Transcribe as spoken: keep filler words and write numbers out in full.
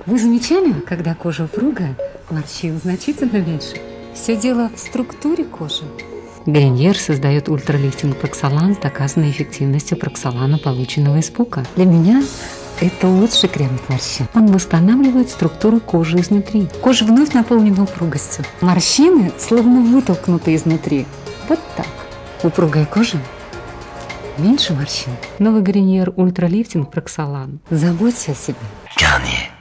Вы замечали, когда кожа упругая, морщин значительно меньше? Все дело в структуре кожи. Гарньер создает ультралифтинг Проксолан с доказанной эффективностью Проксолана, полученного из пука. Для меня это лучший крем от морщин. Он восстанавливает структуру кожи изнутри. Кожа вновь наполнена упругостью. Морщины словно вытолкнуты изнутри. Вот так. Упругая кожа, меньше морщин. Новый Гарньер ультралифтинг Проксолан. Заботься о себе. Garnier.